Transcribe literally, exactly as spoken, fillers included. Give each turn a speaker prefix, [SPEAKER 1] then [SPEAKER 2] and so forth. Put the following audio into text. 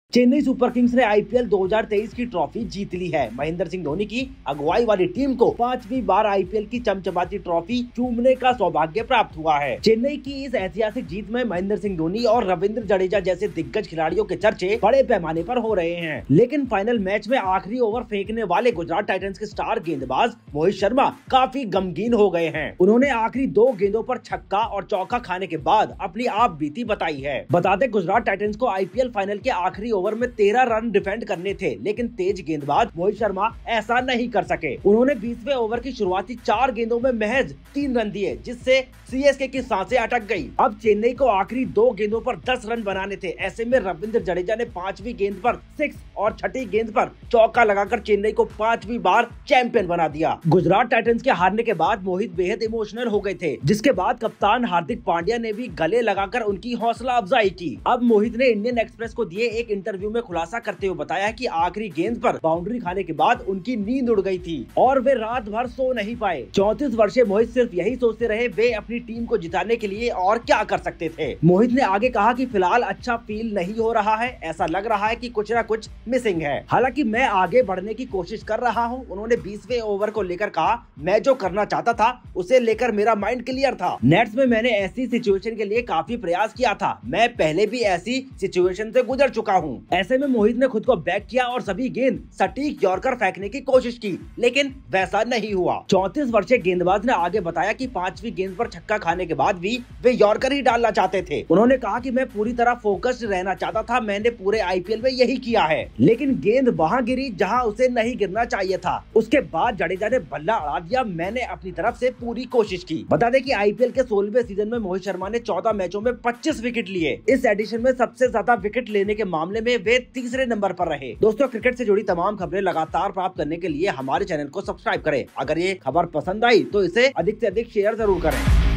[SPEAKER 1] Chennai Super Kings ने IPL दो हज़ार तेईस की ट्रॉफी जीत ली है। महेंद्र सिंह धोनी की अगुवाई वाली टीम को पांचवी बार आईपीएल की चमचमाती ट्रॉफी चूमने का सौभाग्य प्राप्त हुआ है। चेन्नई की इस ऐतिहासिक जीत में महेंद्र सिंह धोनी और रविंद्र जडेजा जैसे दिग्गज खिलाड़ियों के चर्चे बड़े पैमाने पर हो रहे हैं। लेकिन फाइनल मैच में आखिरी ओवर फेंकने वाले गुजरात टाइटंस के स्टार गेंदबाज मोहित शर्मा काफी गमगीन हो गए हैं। उन्होंने आखिरी दो गेंदों पर छक्का और चौका खाने के बाद अपनी आप बीती बताई है। बता दें, गुजरात टाइटंस को आईपीएल फाइनल के आखिरी ओवर में तेरह रन डिफेंड करने थे, लेकिन तेज गेंदबाज मोहित शर्मा ऐसा नहीं कर सके। उन्होंने बीसवें ओवर की शुरुआती चार गेंदों में महज तीन रन दिए, जिससे सीएसके की सांसें अटक गई। अब चेन्नई को आखिरी दो गेंदों पर दस रन बनाने थे। ऐसे में रविंद्र जडेजा ने पांचवी गेंद पर सिक्स और छठी गेंद पर चौका लगाकर चेन्नई को पांचवी बार चैंपियन बना दिया। गुजरात टाइटंस के हारने के बाद मोहित बेहद इमोशनल हो गए थे, जिसके बाद कप्तान हार्दिक पांड्या ने भी गले लगाकर उनकी हौसला अफजाई की। अब मोहित ने इंडियन एक्सप्रेस को दिए एक इंटरव्यू में खुलासा करते हुए बताया कि आखिरी गेंद पर बाउंड्री खाने के बाद उनकी नींद उड़ गई थी और वे रात भर सो नहीं पाए। चौंतीस वर्षीय मोहित सिर्फ यही सोचते रहे वे अपनी टीम को जिताने के लिए और क्या कर सकते थे। मोहित ने आगे कहा कि फिलहाल अच्छा फील नहीं हो रहा है, ऐसा लग रहा है कि कुछ न कुछ मिसिंग है। हालांकि मैं आगे बढ़ने की कोशिश कर रहा हूं। उन्होंने बीसवें ओवर को लेकर कहा, मैं जो करना चाहता था उसे लेकर मेरा माइंड क्लियर था। नेट्स में मैंने ऐसी सिचुएशन के लिए काफी प्रयास किया था। मैं पहले भी ऐसी सिचुएशन से गुजर चुका हूं। ऐसे में मोहित ने खुद को बैक किया और सभी गेंद सटीक यॉर्कर फेंकने की कोशिश की, लेकिन वैसा नहीं हुआ। चौंतीस वर्षीय गेंदबाज ने आगे बताया कि पांचवी गेंद पर छक्का खाने के बाद भी वे यॉर्कर ही डालना चाहते थे। उन्होंने कहा कि मैं पूरी तरह फोकस्ड रहना चाहता था। मैंने पूरे आईपीएल में यही किया है, लेकिन गेंद वहां गिरी जहां उसे नहीं गिरना चाहिए था। उसके बाद जडेजा ने बल्ला अड़ा दिया। मैंने अपनी तरफ से पूरी कोशिश की। बता दें कि आईपीएल के सोलहवें सीजन में मोहित शर्मा ने चौदह मैचों में पच्चीस विकेट लिए। इस एडिशन में सबसे ज्यादा विकेट लेने के मामले में वे तीसरे नंबर पर रहे। दोस्तों, क्रिकेट से जुड़ी तमाम खबरें लगातार प्राप्त करने के लिए हमारे चैनल को सब्सक्राइब करें। अगर ये खबर पसंद आई तो इसे अधिक से अधिक शेयर जरूर करें।